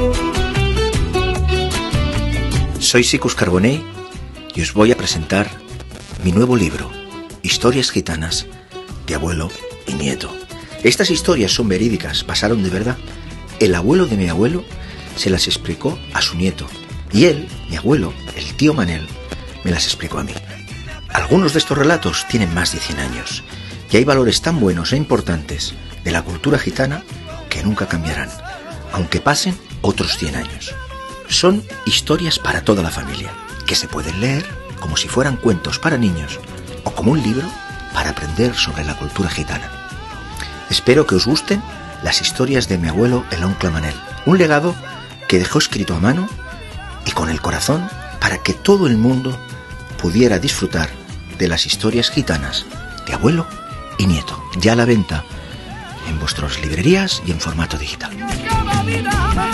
Soy Sicus Carbonell y os voy a presentar mi nuevo libro, Historias gitanas de abuelo y nieto. Estas historias son verídicas, pasaron de verdad. El abuelo de mi abuelo se las explicó a su nieto y él, mi abuelo, el tío Manel, me las explicó a mí. Algunos de estos relatos tienen más de 100 años y hay valores tan buenos e importantes de la cultura gitana que nunca cambiarán, aunque pasen otros 100 años. Son historias para toda la familia, que se pueden leer como si fueran cuentos para niños o como un libro para aprender sobre la cultura gitana. Espero que os gusten las historias de mi abuelo, el oncle Manel, un legado que dejó escrito a mano y con el corazón para que todo el mundo pudiera disfrutar de las historias gitanas de abuelo y nieto, ya a la venta en vuestras librerías y en formato digital.